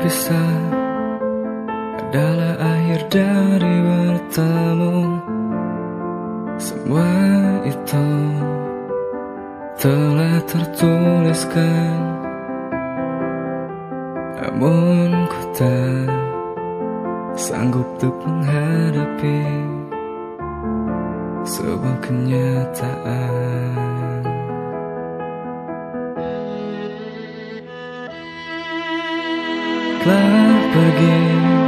berpisah adalah akhir dari bertemu. Semua itu telah tertuliskan, namun ku tak sanggup untuk menghadapi sebuah kenyataan. Telah pergi